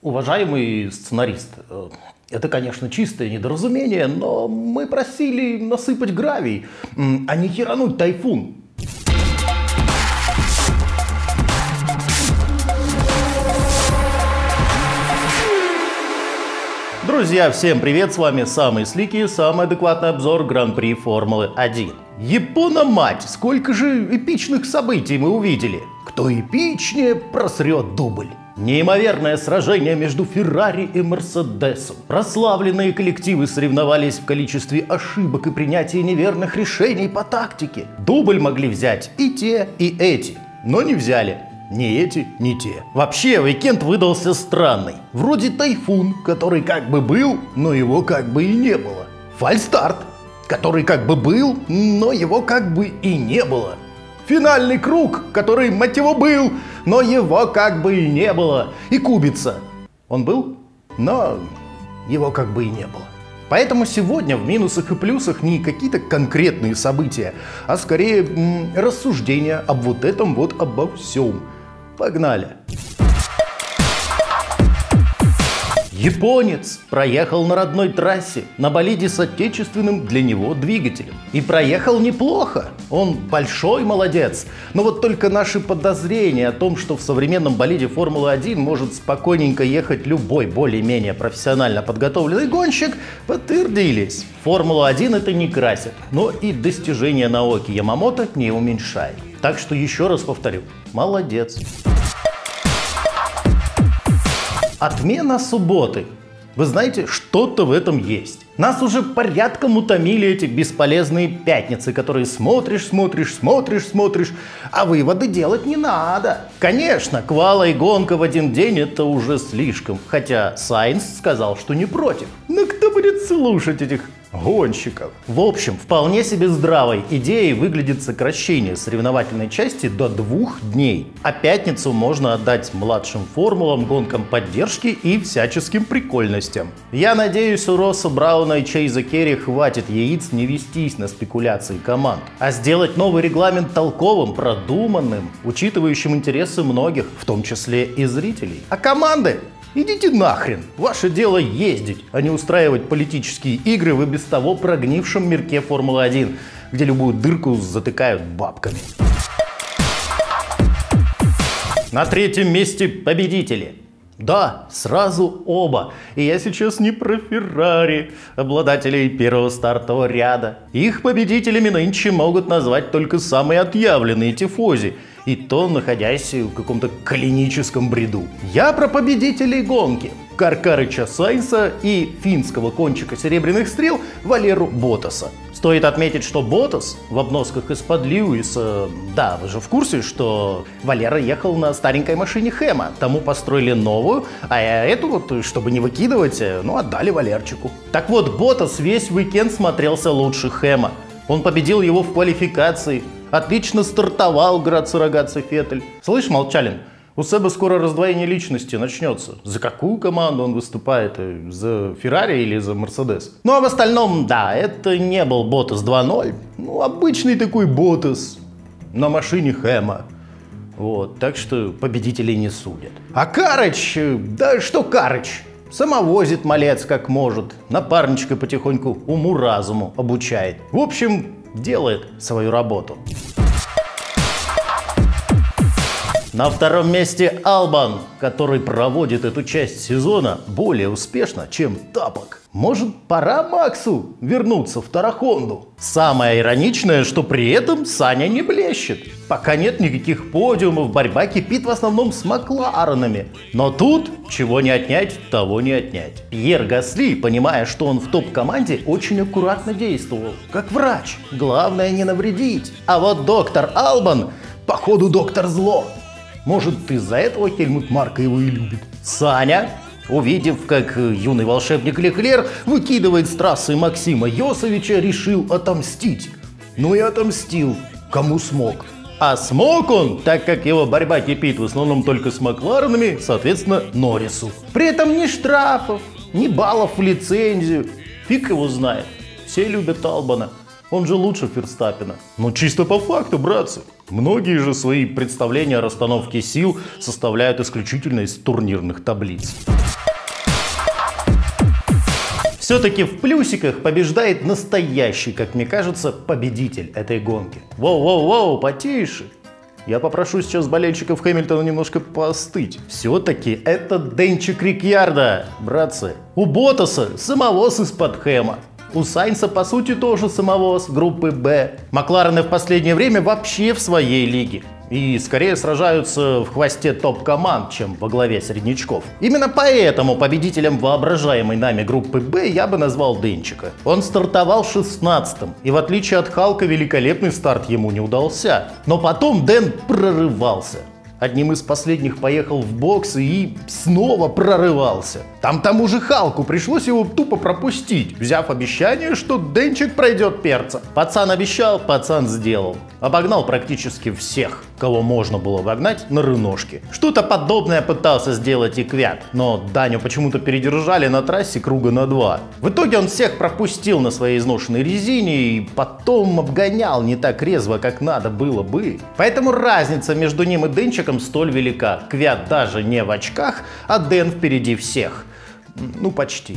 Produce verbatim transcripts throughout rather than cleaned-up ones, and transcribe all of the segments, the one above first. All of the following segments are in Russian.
Уважаемый сценарист, это, конечно, чистое недоразумение, но мы просили насыпать гравий, а не херануть тайфун. Друзья, всем привет, с вами самый сликий, самый адекватный обзор Гран-при Формулы один. Япона-мать, сколько же эпичных событий мы увидели. Кто эпичнее, просрет дубль. Неимоверное сражение между Феррари и Мерседесом. Прославленные коллективы соревновались в количестве ошибок и принятии неверных решений по тактике. Дубль могли взять и те, и эти, но не взяли. Ни эти, ни те. Вообще, уикенд выдался странный. Вроде тайфун, который как бы был, но его как бы и не было. Фальстарт, который как бы был, но его как бы и не было. Финальный круг, который, мать его, был, но его как бы и не было. И Кубица. Он был, но его как бы и не было. Поэтому сегодня в минусах и плюсах не какие-то конкретные события, а скорее м, рассуждения об вот этом вот обо всем. Погнали! Японец проехал на родной трассе на болиде с отечественным для него двигателем. И проехал неплохо. Он большой молодец. Но вот только наши подозрения о том, что в современном болиде Формулы один может спокойненько ехать любой более-менее профессионально подготовленный гонщик, подтвердились. Формулу один это не красит, но и достижения Наоки Ямамото не уменьшает. Так что еще раз повторю, молодец. Отмена субботы. Вы знаете, что-то в этом есть. Нас уже порядком утомили эти бесполезные пятницы, которые смотришь, смотришь, смотришь, смотришь, а выводы делать не надо. Конечно, квала и гонка в один день это уже слишком, хотя Сайнс сказал, что не против. Но кто будет слушать этих гонщиков? В общем, вполне себе здравой идеей выглядит сокращение соревновательной части до двух дней. А пятницу можно отдать младшим формулам, гонкам поддержки и всяческим прикольностям. Я надеюсь, у Росса Брауна и Чейза Керри хватит яиц не вестись на спекуляции команд, а сделать новый регламент толковым, продуманным, учитывающим интересы многих, в том числе и зрителей. А команды? Идите нахрен! Ваше дело ездить, а не устраивать политические игры в и без того прогнившем мирке Формулы один, где любую дырку затыкают бабками. На третьем месте победители. Да, сразу оба. И я сейчас не про Феррари, обладателей первого стартового ряда. Их победителями нынче могут назвать только самые отъявленные тифози, и то находясь в каком-то клиническом бреду. Я про победителей гонки. Каркарыча Сайнса и финского кончика серебряных стрел Валеру Ботаса. Стоит отметить, что Ботас в обносках из-под Льюиса... Да, вы же в курсе, что Валера ехал на старенькой машине Хэма. Тому построили новую, а эту вот, чтобы не выкидывать, ну, отдали Валерчику. Так вот, Ботас весь уикенд смотрелся лучше Хэма. Он победил его в квалификации. Отлично стартовал Граци-Рогаци Феттель. Слышь, Молчалин, у Себа скоро раздвоение личности начнется. За какую команду он выступает? За Феррари или за Мерседес? Ну а в остальном, да, это не был Ботас два ноль. Ну, обычный такой Ботас на машине Хэма. Вот, так что победителей не судят. А Карыч, да что Карыч? Самовозит малец как может. Напарничка потихоньку уму-разуму обучает. В общем, делает свою работу. На втором месте Албан, который проводит эту часть сезона более успешно, чем Тапок. Может, пора Максу вернуться в Тарахонду? Самое ироничное, что при этом Саня не блещет. Пока нет никаких подиумов, борьба кипит в основном с Макларенами. Но тут чего не отнять, того не отнять. Пьер Гасли, понимая, что он в топ-команде, очень аккуратно действовал. Как врач. Главное не навредить. А вот доктор Албан, походу доктор зло. Может, из-за этого Хельмут Марко его и любит. Саня, увидев, как юный волшебник Леклер выкидывает с трассы Максима Йосовича, решил отомстить. Ну и отомстил, кому смог. А смог он, так как его борьба кипит в основном только с Макларенами, соответственно, Норрису. При этом ни штрафов, ни баллов в лицензию. Фиг его знает. Все любят Албана. Он же лучше Ферстаппена. Но чисто по факту, братцы. Многие же свои представления о расстановке сил составляют исключительно из турнирных таблиц. Все-таки в плюсиках побеждает настоящий, как мне кажется, победитель этой гонки. Воу-воу-воу, потише. Я попрошу сейчас болельщиков Хэмилтона немножко поостыть. Все-таки это Денчик Рикьярдо, братцы. У Ботаса самовоз из-под Хэма. У Сайнса, по сути, тоже самовоз группы Б. Макларены в последнее время вообще в своей лиге. И скорее сражаются в хвосте топ-команд, чем во главе среднячков. Именно поэтому победителем воображаемой нами группы Б я бы назвал Денчика. Он стартовал шестнадцатым, и в отличие от Халка великолепный старт ему не удался. Но потом Дэн прорывался. Одним из последних поехал в боксы и снова прорывался. Там тому же Халку пришлось его тупо пропустить, взяв обещание, что Денчик пройдет перца. Пацан обещал, пацан сделал. Обогнал практически всех, кого можно было обогнать на рыношке. Что-то подобное пытался сделать и Квят, но Даню почему-то передержали на трассе круга на два. В итоге он всех пропустил на своей изношенной резине и потом обгонял не так резво, как надо было бы. Поэтому разница между ним и Денчиком столь велика. Квят даже не в очках, а Дэн впереди всех. Ну, почти.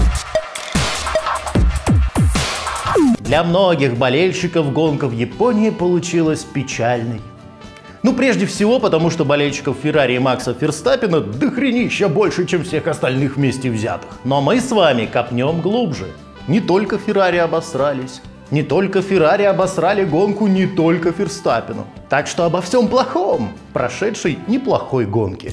Для многих болельщиков гонка в Японии получилась печальной. Ну, прежде всего, потому что болельщиков Феррари и Макса Ферстаппена дохренища больше, чем всех остальных вместе взятых. Но мы с вами копнем глубже. Не только Феррари обосрались. Не только Феррари обосрали гонку не только Ферстаппену. Так что обо всем плохом прошедшей неплохой гонке.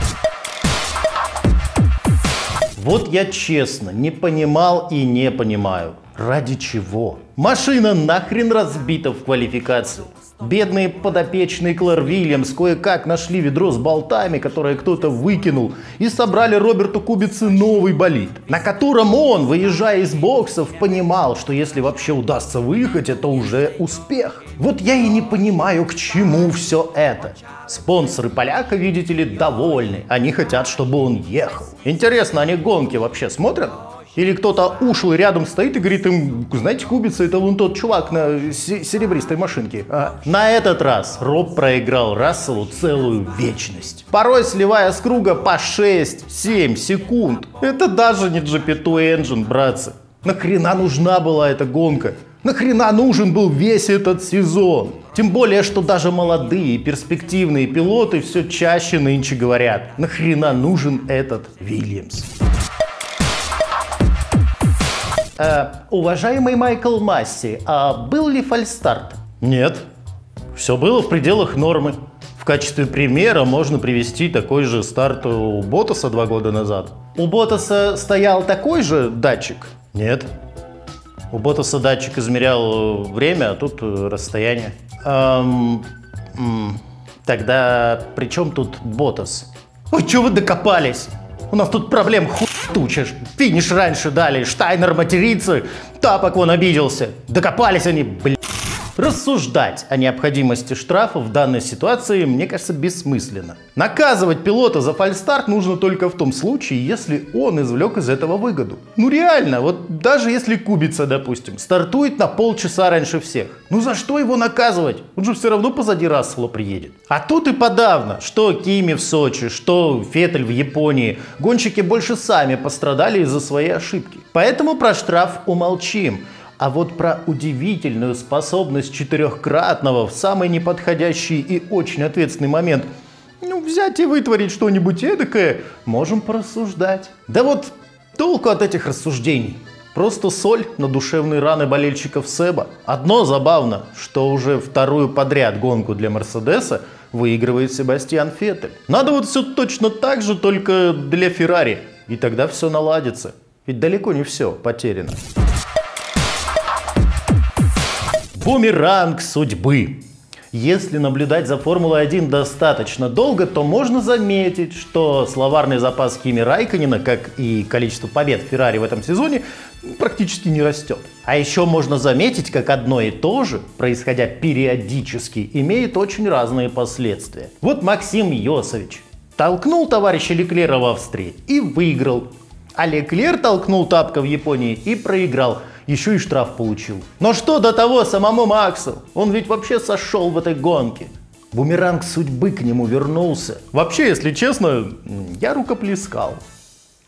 Вот я честно не понимал и не понимаю, ради чего. Машина нахрен разбита в квалификации. Бедные подопечные Клэр Вильямс кое-как нашли ведро с болтами, которое кто-то выкинул, и собрали Роберту Кубице новый болид, на котором он, выезжая из боксов, понимал, что если вообще удастся выехать, это уже успех. Вот я и не понимаю, к чему все это. Спонсоры поляка, видите ли, довольны. Они хотят, чтобы он ехал. Интересно, они гонки вообще смотрят? Или кто-то ушлый рядом стоит и говорит им: знаете, Кубица, это вон тот чувак на серебристой машинке. А на этот раз Роб проиграл Расселу целую вечность. Порой сливая с круга по шесть-семь секунд. Это даже не джи пи два Engine, братцы. Нахрена нужна была эта гонка? Нахрена нужен был весь этот сезон? Тем более, что даже молодые перспективные пилоты все чаще нынче говорят: нахрена нужен этот Вильямс? Э, уважаемый Майкл Масси, а был ли фальстарт? Нет. Все было в пределах нормы. В качестве примера можно привести такой же старт у Ботаса два года назад. У Ботаса стоял такой же датчик? Нет. У Ботаса датчик измерял время, а тут расстояние. Эм, м, тогда при чем тут Ботас? Ой, чего вы докопались? У нас тут проблем хуй туча. Финиш раньше дали, Штайнер матерится, Тапок вон обиделся. Докопались они, блядь. Рассуждать о необходимости штрафа в данной ситуации, мне кажется, бессмысленно. Наказывать пилота за фальстарт нужно только в том случае, если он извлек из этого выгоду. Ну реально, вот даже если Кубица, допустим, стартует на полчаса раньше всех, ну за что его наказывать? Он же все равно позади Рассела приедет. А тут и подавно, что Кими в Сочи, что Феттель в Японии, гонщики больше сами пострадали из-за своей ошибки. Поэтому про штраф умолчим. А вот про удивительную способность четырехкратного в самый неподходящий и очень ответственный момент, ну, взять и вытворить что-нибудь эдакое, можем порассуждать. Да вот толку от этих рассуждений. Просто соль на душевные раны болельщиков Себа. Одно забавно, что уже вторую подряд гонку для Мерседеса выигрывает Себастьян Феттель. Надо вот все точно так же, только для Феррари. И тогда все наладится. Ведь далеко не все потеряно. Бумеранг судьбы. Если наблюдать за Формулой один достаточно долго, то можно заметить, что словарный запас Кими Райкконена, как и количество побед Феррари в этом сезоне, практически не растет. А еще можно заметить, как одно и то же, происходя периодически, имеет очень разные последствия. Вот Максим Йосович толкнул товарища Леклера в Австрии и выиграл. А Леклер толкнул Тапка в Японии и проиграл. Еще и штраф получил. Но что до того самому Максу? Он ведь вообще сошел в этой гонке. Бумеранг судьбы к нему вернулся. Вообще, если честно, я рукоплескал.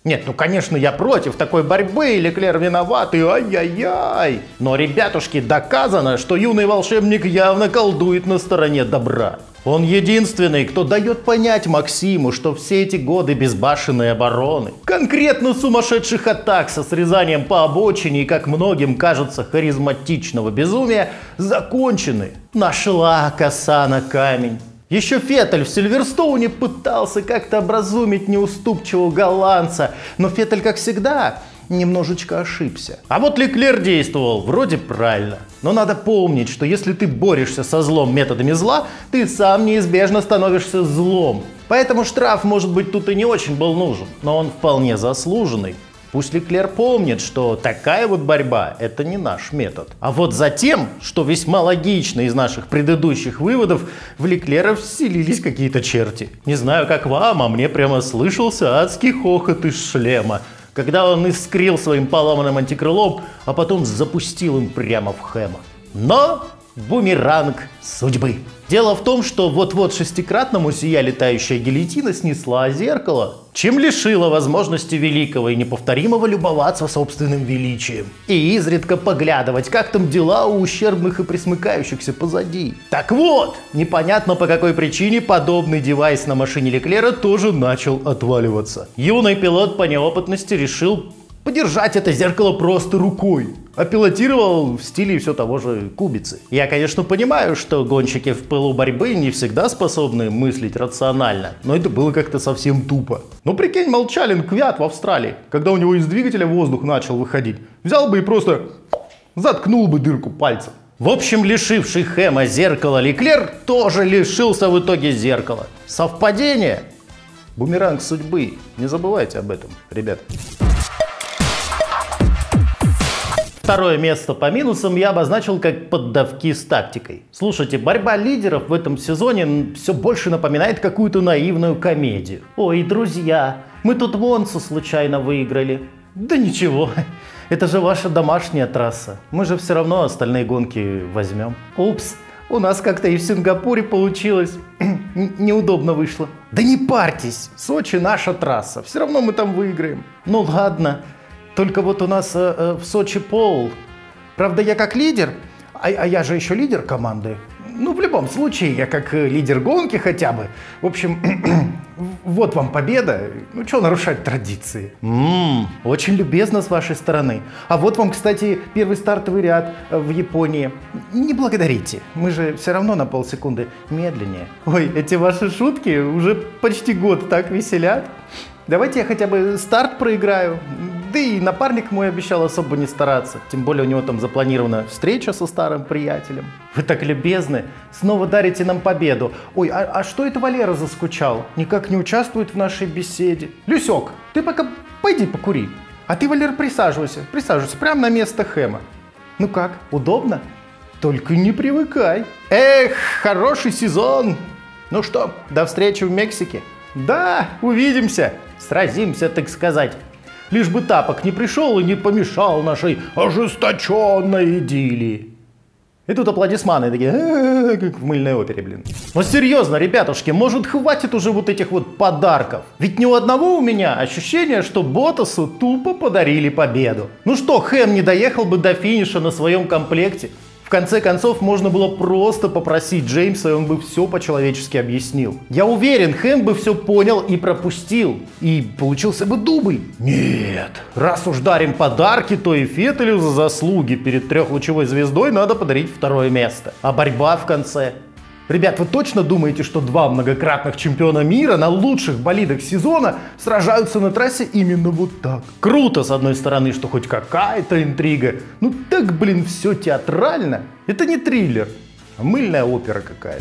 Нет, ну конечно я против такой борьбы, и Леклер виноват, и ай-яй-яй. Но, ребятушки, доказано, что юный волшебник явно колдует на стороне добра. Он единственный, кто дает понять Максиму, что все эти годы безбашенной обороны, конкретно сумасшедших атак со срезанием по обочине и, как многим кажется, харизматичного безумия, закончены. Нашла коса на камень. Еще Феттель в Сильверстоуне пытался как-то образумить неуступчивого голландца, но Феттель, как всегда, немножечко ошибся. А вот Леклер действовал вроде правильно. Но надо помнить, что если ты борешься со злом методами зла, ты сам неизбежно становишься злом. Поэтому штраф, может быть, тут и не очень был нужен, но он вполне заслуженный. Пусть Леклер помнит, что такая вот борьба – это не наш метод. А вот затем, что весьма логично из наших предыдущих выводов, в Леклера вселились какие-то черти. Не знаю, как вам, а мне прямо слышался адский хохот из шлема, когда он искрил своим поломанным антикрылом, а потом запустил им прямо в Хэма. Но бумеранг судьбы. Дело в том, что вот-вот шестикратному сия летающая гильотина снесла зеркало, чем лишила возможности великого и неповторимого любоваться собственным величием и изредка поглядывать, как там дела у ущербных и присмыкающихся позади. Так вот, непонятно по какой причине подобный девайс на машине Леклера тоже начал отваливаться. Юный пилот по неопытности решил подержать это зеркало просто рукой, а пилотировал в стиле все того же Кубицы. Я, конечно, понимаю, что гонщики в пылу борьбы не всегда способны мыслить рационально, но это было как-то совсем тупо. Ну прикинь, Молчалин Квят в Австралии, когда у него из двигателя воздух начал выходить, взял бы и просто заткнул бы дырку пальцем. В общем, лишивший Хэма зеркала Леклер тоже лишился в итоге зеркала. Совпадение? Бумеранг судьбы. Не забывайте об этом, ребят. Второе место по минусам я обозначил как поддавки с тактикой. Слушайте, борьба лидеров в этом сезоне все больше напоминает какую-то наивную комедию. Ой, друзья, мы тут Монцу случайно выиграли. Да ничего, это же ваша домашняя трасса. Мы же все равно остальные гонки возьмем. Упс, у нас как-то и в Сингапуре получилось. Неудобно вышло. Да не парьтесь, Сочи наша трасса, все равно мы там выиграем. Ну ладно. Только вот у нас э, э, в Сочи пол. Правда, я как лидер, а, а я же еще лидер команды. Ну, в любом случае, я как э, лидер гонки хотя бы. В общем, вот вам победа. Ну, что нарушать традиции? Ммм, очень любезно с вашей стороны. А вот вам, кстати, первый стартовый ряд э, в Японии. Не благодарите, мы же все равно на полсекунды медленнее. Ой, эти ваши шутки уже почти год так веселят. Давайте я хотя бы старт проиграю. Да и напарник мой обещал особо не стараться. Тем более у него там запланирована встреча со старым приятелем. Вы так любезны. Снова дарите нам победу. Ой, а, а что это Валера заскучал? Никак не участвует в нашей беседе. Люсек, ты пока пойди покури. А ты, Валер, присаживайся. Присаживайся прямо на место Хэма. Ну как, удобно? Только не привыкай. Эх, хороший сезон. Ну что, до встречи в Мексике. Да, увидимся. Сразимся, так сказать. Лишь бы Тапок не пришел и не помешал нашей ожесточенной идиллии. И тут аплодисменты такие, как в мыльной опере, блин. Но серьезно, ребятушки, может хватит уже вот этих вот подарков? Ведь ни у одного у меня ощущение, что Ботасу тупо подарили победу. Ну что, Хэм не доехал бы до финиша на своем комплекте? В конце концов, можно было просто попросить Джеймса, и он бы все по-человечески объяснил. Я уверен, Хэм бы все понял и пропустил. И получился бы дубль. Нет, раз уж дарим подарки, то и Феттелю за заслуги перед трехлучевой звездой надо подарить второе место. А борьба в конце. Ребят, вы точно думаете, что два многократных чемпиона мира на лучших болидах сезона сражаются на трассе именно вот так? Круто, с одной стороны, что хоть какая-то интрига. Ну так, блин, все театрально. Это не триллер, а мыльная опера какая-то.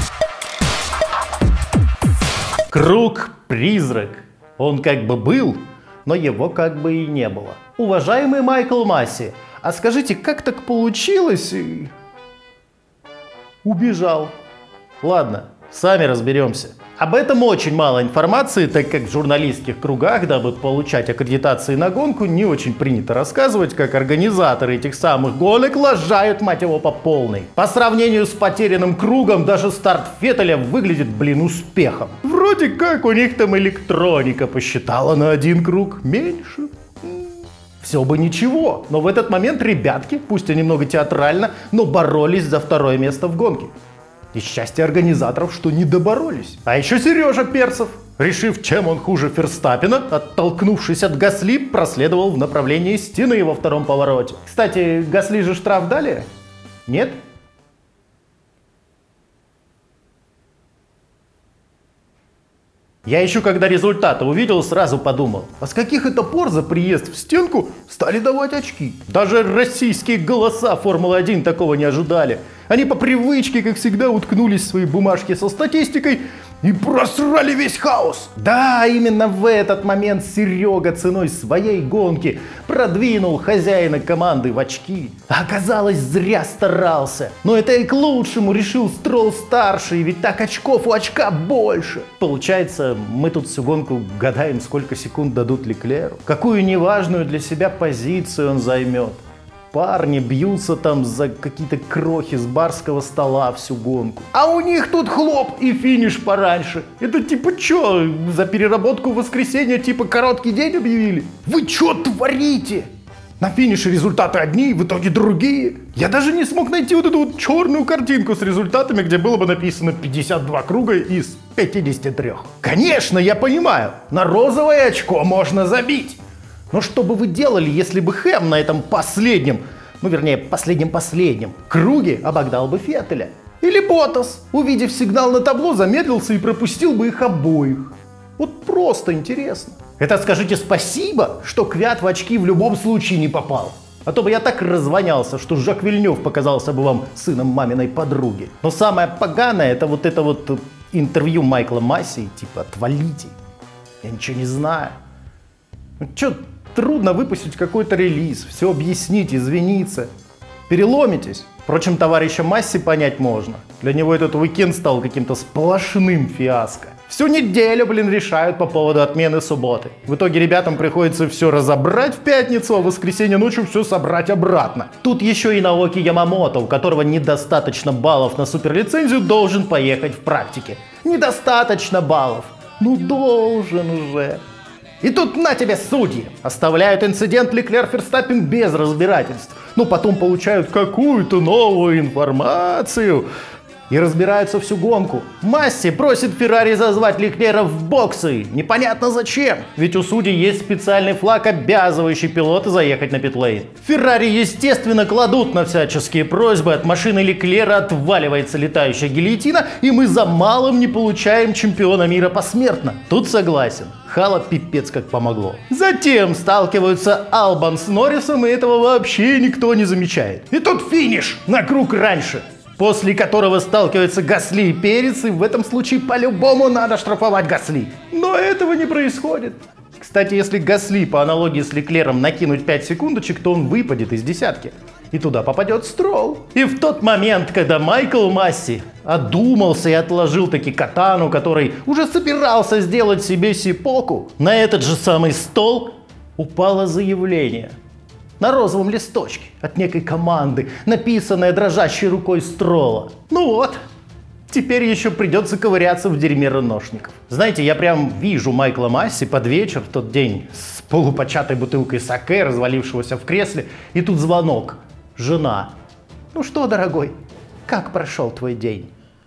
Круг-призрак. Он как бы был, но его как бы и не было. Уважаемый Майкл Масси, а скажите, как так получилось? Убежал. Ладно, Сами разберемся. Об этом очень мало информации, так как в журналистских кругах, дабы получать аккредитации на гонку, не очень принято рассказывать, как организаторы этих самых гонок лажают, мать его, по полной. По сравнению с потерянным кругом, даже старт Феттеля выглядит, блин, успехом. Вроде как у них там электроника посчитала на один круг меньше. Все бы ничего, но в этот момент ребятки, пусть и немного театрально, но боролись за второе место в гонке. И счастье организаторов, что не доборолись. А еще Сережа Перцев, решив, чем он хуже Ферстаппена, оттолкнувшись от Гасли, проследовал в направлении стены во втором повороте. Кстати, Гасли же штраф дали? Нет? Я еще когда результаты увидел, сразу подумал, а с каких это пор за приезд в стенку стали давать очки? Даже российские голоса Формулы один такого не ожидали. Они по привычке, как всегда, уткнулись в свои бумажки со статистикой и просрали весь хаос. Да, именно в этот момент Серега ценой своей гонки продвинул хозяина команды в очки. А оказалось, зря старался. Но это и к лучшему, решил Стролл-старший, ведь так очков у очка больше. Получается, мы тут всю гонку гадаем, сколько секунд дадут Леклеру. Какую неважную для себя позицию он займет. Парни бьются там за какие-то крохи с барского стола всю гонку. А у них тут хлоп и финиш пораньше. Это типа чё, за переработку в воскресенье типа короткий день объявили? Вы чё творите? На финише результаты одни, в итоге другие. Я даже не смог найти вот эту вот черную картинку с результатами, где было бы написано пятьдесят два круга из пятидесяти трёх. Конечно, я понимаю, на розовое очко можно забить. Но что бы вы делали, если бы Хэм на этом последнем, ну вернее последнем-последнем круге обогнал бы Феттеля? Или Боттас, увидев сигнал на табло, замедлился и пропустил бы их обоих? Вот просто интересно. Это скажите спасибо, что Квят в очки в любом случае не попал. А то бы я так развонялся, что Жак Вильнёв показался бы вам сыном маминой подруги. Но самое поганое, это вот это вот интервью Майкла Масси, типа «отвалите, я ничего не знаю». Ну чё, трудно выпустить какой-то релиз, все объяснить, извиниться. Переломитесь. Впрочем, товарища Масси понять можно. Для него этот уикенд стал каким-то сплошным фиаско. Всю неделю, блин, решают по поводу отмены субботы. В итоге ребятам приходится все разобрать в пятницу, а в воскресенье ночью все собрать обратно. Тут еще и Наоки Ямамото, у которого недостаточно баллов на суперлицензию, должен поехать в практике. Недостаточно баллов. Ну должен же. И тут на тебе судьи. Оставляют инцидент Леклер-Ферстаппен без разбирательств. Но потом получают какую-то новую информацию. И разбираются всю гонку. Масси просит Феррари зазвать Леклера в боксы. Непонятно зачем. Ведь у судей есть специальный флаг, обязывающий пилота заехать на питлейн. Феррари, естественно, кладут на всяческие просьбы. От машины Леклера отваливается летающая гильотина, и мы за малым не получаем чемпиона мира посмертно. Тут согласен. Хало пипец как помогло. Затем сталкиваются Албан с Норрисом, и этого вообще никто не замечает. И тут финиш на круг раньше, после которого сталкиваются Гасли и Перец, и в этом случае по-любому надо штрафовать Гасли. Но этого не происходит. Кстати, если Гасли по аналогии с Леклером накинуть пять секундочек, то он выпадет из десятки. И туда попадет Стролл. И в тот момент, когда Майкл Масси одумался и отложил таки катану, который уже собирался сделать себе сипоку, на этот же самый стол упало заявление. На розовом листочке от некой команды, написанное дрожащей рукой Стролла. Ну вот, теперь еще придется ковыряться в дерьме реношников. Знаете, я прям вижу Майкла Масси под вечер в тот день с полупочатой бутылкой саке, развалившегося в кресле, и тут звонок. Жена. Ну что, дорогой, как прошел твой день?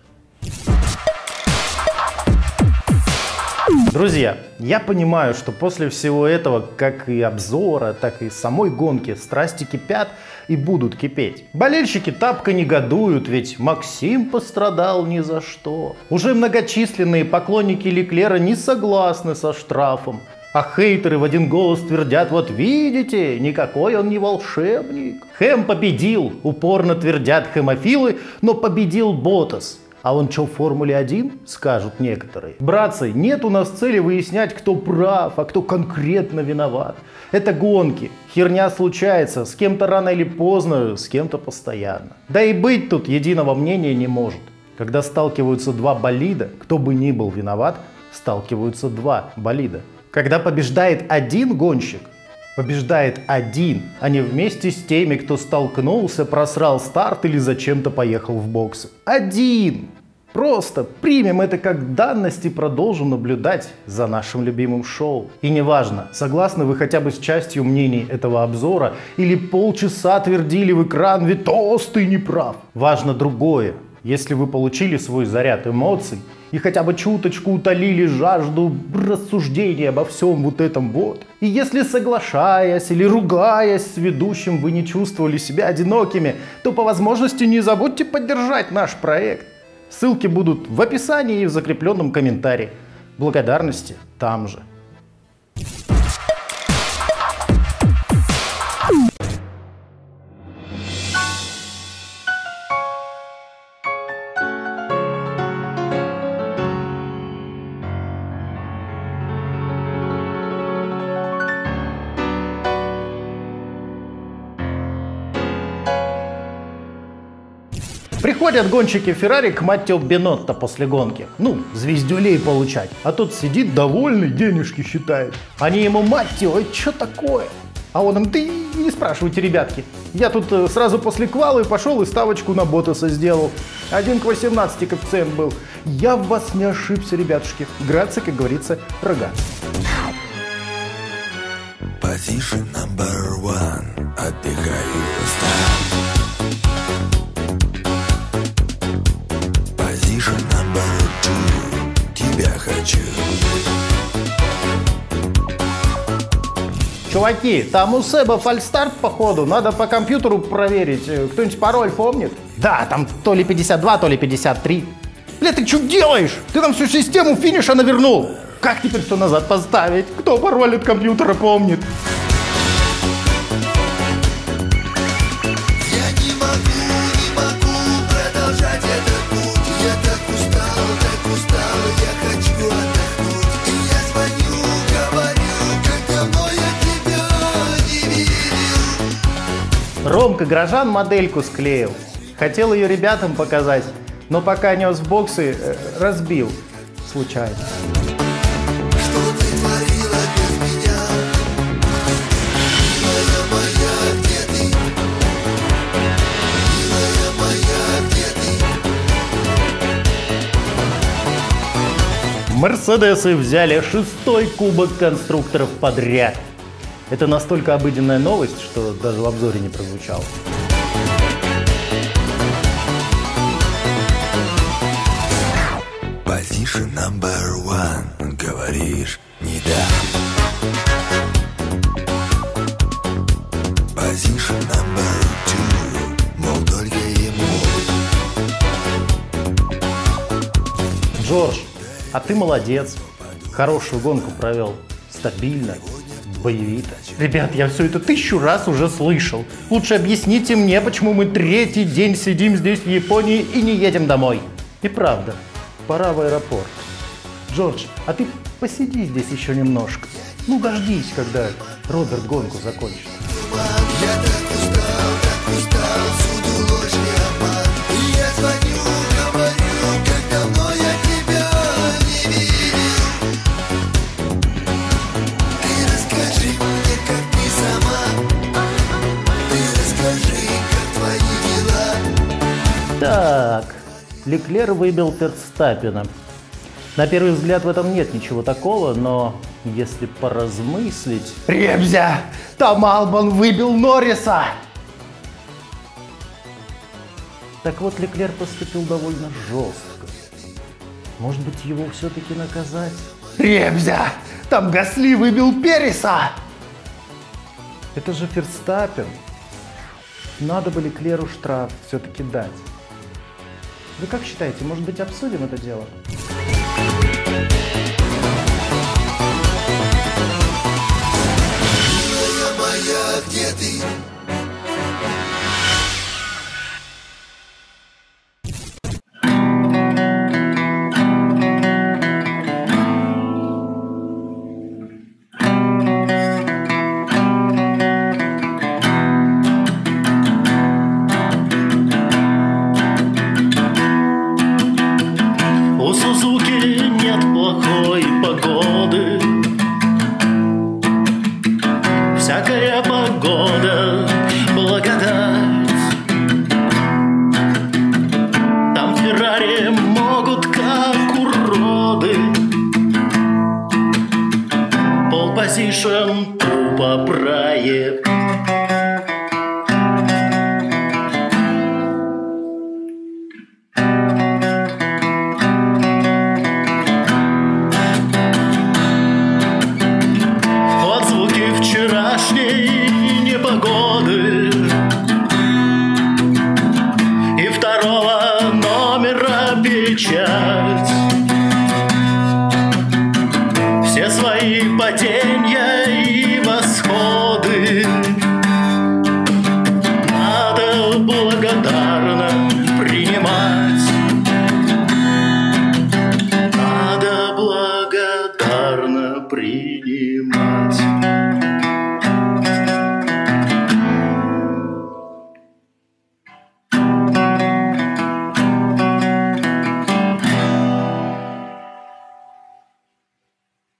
Друзья, я понимаю, что после всего этого, как и обзора, так и самой гонки, страсти кипят и будут кипеть. Болельщики тапка негодуют, ведь Максим пострадал ни за что. Уже многочисленные поклонники Леклера не согласны со штрафом. А хейтеры в один голос твердят: вот видите, никакой он не волшебник. Хэм победил, упорно твердят хэмофилы, но победил Боттас. А он что, в Формуле один, скажут некоторые. Братцы, нет у нас цели выяснять, кто прав, а кто конкретно виноват. Это гонки, херня случается, с кем-то рано или поздно, с кем-то постоянно. Да и быть тут единого мнения не может. Когда сталкиваются два болида, кто бы ни был виноват, сталкиваются два болида. Когда побеждает один гонщик, побеждает один, а не вместе с теми, кто столкнулся, просрал старт или зачем-то поехал в боксы. Один! Просто примем это как данность и продолжим наблюдать за нашим любимым шоу. И неважно, согласны вы хотя бы с частью мнений этого обзора или полчаса твердили в экран «Витос, ты не прав». Важно другое. Если вы получили свой заряд эмоций и хотя бы чуточку утолили жажду рассуждения обо всем вот этом вот, и если, соглашаясь или ругаясь с ведущим, вы не чувствовали себя одинокими, то по возможности не забудьте поддержать наш проект. Ссылки будут в описании и в закрепленном комментарии. Благодарности там же. Приходят гонщики Феррари к Маттео Бинотто после гонки. Ну, звездюлей получать. А тот сидит довольный, денежки считает. Они ему: «Маттео, это что такое?» А он им: «Ты не спрашивайте, ребятки. Я тут сразу после квалы пошел и ставочку на Ботаса сделал. один к восемнадцати коэффициент был. Я в вас не ошибся, ребятушки. Грация, как говорится, рогаться». Position number one. Отдыхаю устал. Position number two. Тебя хочу. Чуваки, там у Себа фальстарт походу. Надо по компьютеру проверить. Кто-нибудь пароль помнит? Да, там то ли пятьдесят два, то ли пятьдесят три. Бля, ты что делаешь? Ты там всю систему финиша навернул. Как теперь все назад поставить? Кто пароль от компьютера помнит? Ромка Грожан модельку склеил. Хотел ее ребятам показать, но пока нес в боксы, э, разбил случайно. Что ты творила без меня? Милая моя, где ты? Милая моя, где ты? Мерседесы взяли шестой кубок конструкторов подряд. Это настолько обыденная новость, что даже в обзоре не прозвучало. Position number one. Говоришь, не да. Position number two. Мол, только ему. Джордж, а ты молодец. Хорошую гонку провел. Стабильно. Боевито. Ребят, я все это тысячу раз уже слышал. Лучше объясните мне, почему мы третий день сидим здесь в Японии и не едем домой. И правда, пора в аэропорт. Джордж, а ты посиди здесь еще немножко. Ну, дождись, когда Роберт гонку закончит. Я так устал, так устал, всюду ложь и обман. И я звоню, говорю, как давно я тебя не видел. Ты расскажи мне, как ты сама. Ты расскажи, как твои дела. Так, Леклер выбил Ферстаппена. На первый взгляд в этом нет ничего такого, но если поразмыслить... Ребзя! Там Албан выбил Норриса! Так вот, Леклер поступил довольно жестко. Может быть, его все-таки наказать? Ребзя! Там Гасли выбил Переса! Это же Ферстаппен. Надо бы Леклеру штраф все-таки дать. Вы как считаете, может быть, обсудим это дело? Милая моя, где ты? всякая погода благодать. Там в Феррари могут, как уроды, полпозишн тупо проект. Вчерашней непогоды и второго номера печать. Все свои падения и восходы надо благодарно принимать. Надо благодарно принимать.